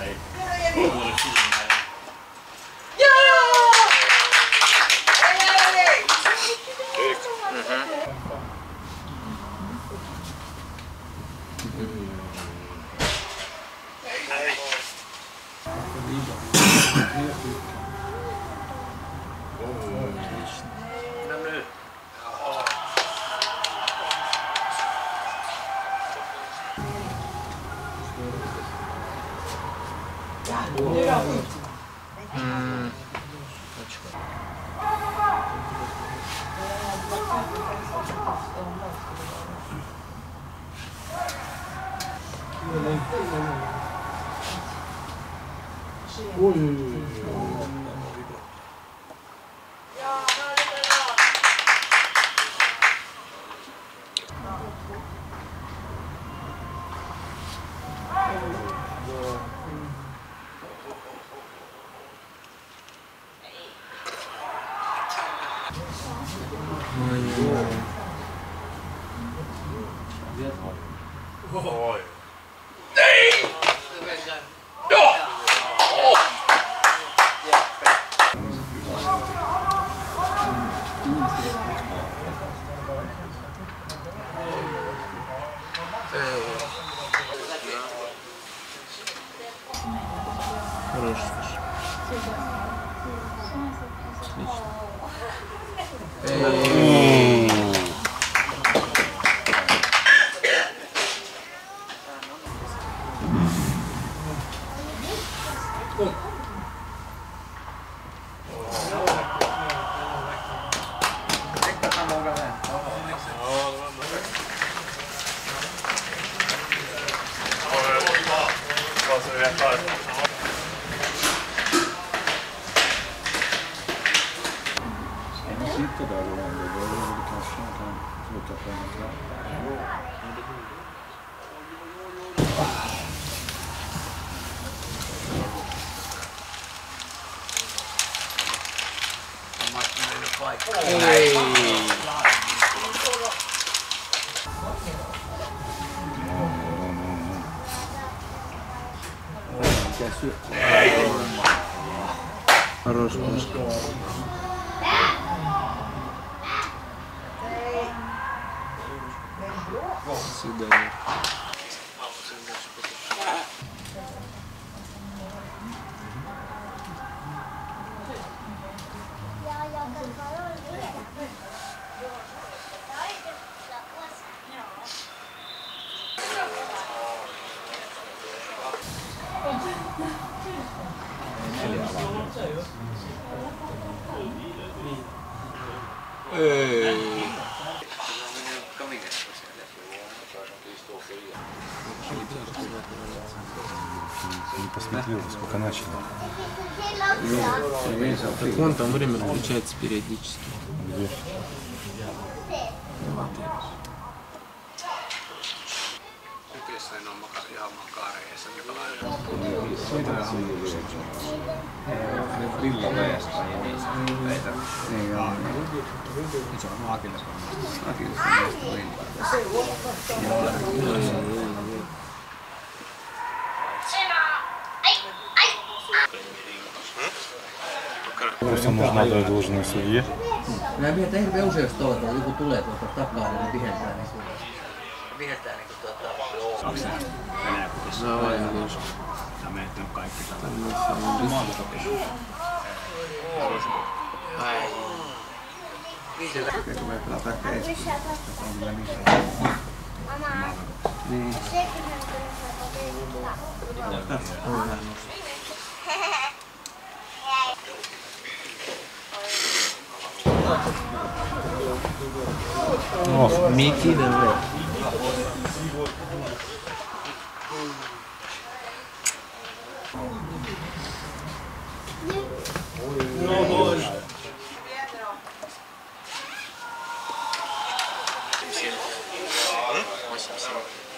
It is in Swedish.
Oj. Хороший слышь. Sitter där då, då kanske man kan sluta på en kväll. Хорош мышка. До свидания. Не посмотрел, сколько начали. Так вон там время включается периодически. Где? Просто нужно отдать должное судье. Mä mietin hirveän usein, jos tuolla joku tulee tuolta takaa, niin vihentää niin Onko nää Venäjä kutissa? No aina jos. Sä menet nyt kaikki tällä. Ai. Niin. О, Микки, давай. Восемь.